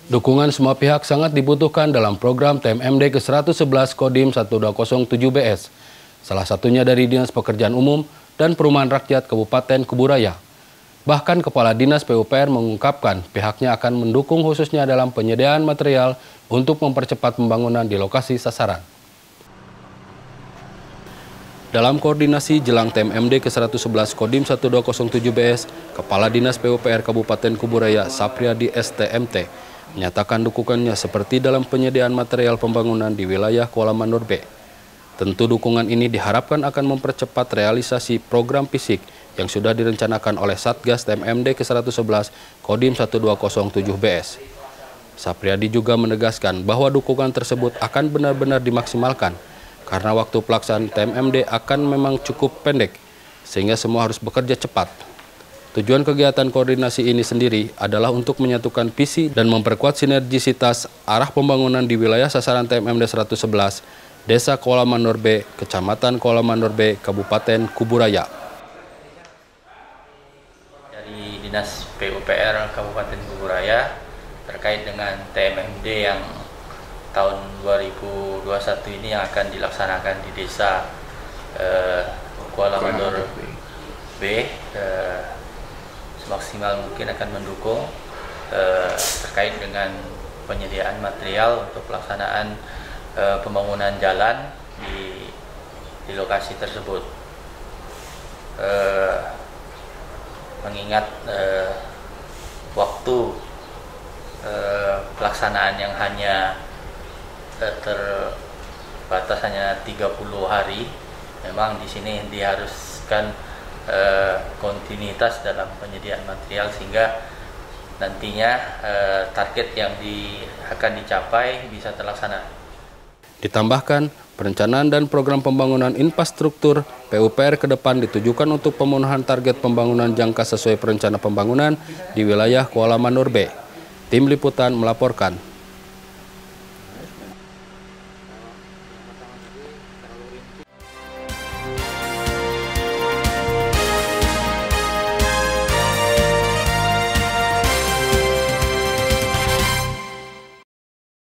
Dukungan semua pihak sangat dibutuhkan dalam program TMMD ke-111 Kodim 1207BS, salah satunya dari Dinas Pekerjaan Umum dan Perumahan Rakyat Kabupaten Kuburaya. Bahkan Kepala Dinas PUPR mengungkapkan pihaknya akan mendukung khususnya dalam penyediaan material untuk mempercepat pembangunan di lokasi sasaran. Dalam koordinasi jelang TMMD ke-111 Kodim 1207BS, Kepala Dinas PUPR Kabupaten Kuburaya Sapriadi STMT menyatakan dukungannya seperti dalam penyediaan material pembangunan di wilayah Kuala Mandor B. Tentu dukungan ini diharapkan akan mempercepat realisasi program fisik yang sudah direncanakan oleh Satgas TMMD ke-111 Kodim 1207BS. Sapriadi juga menegaskan bahwa dukungan tersebut akan benar-benar dimaksimalkan karena waktu pelaksanaan TMMD akan memang cukup pendek, sehingga semua harus bekerja cepat. Tujuan kegiatan koordinasi ini sendiri adalah untuk menyatukan visi dan memperkuat sinergisitas arah pembangunan di wilayah sasaran TMMD 111, Desa Kuala Mandor B, Kecamatan Kuala Mandor B, Kabupaten Kuburaya. Dari Dinas PUPR Kabupaten Kuburaya terkait dengan TMMD yang tahun 2021 ini yang akan dilaksanakan di Desa Kuala Mandor B, semaksimal mungkin akan mendukung terkait dengan penyediaan material untuk pelaksanaan pembangunan jalan di lokasi tersebut. Mengingat waktu pelaksanaan yang hanya terbatas hanya 30 hari, memang di sini diharuskan kontinuitas dalam penyediaan material sehingga nantinya target yang akan dicapai bisa terlaksana. Ditambahkan, perencanaan dan program pembangunan infrastruktur PUPR ke depan ditujukan untuk pemenuhan target pembangunan jangka sesuai perencanaan pembangunan di wilayah Kuala Mandor B. Tim Liputan melaporkan.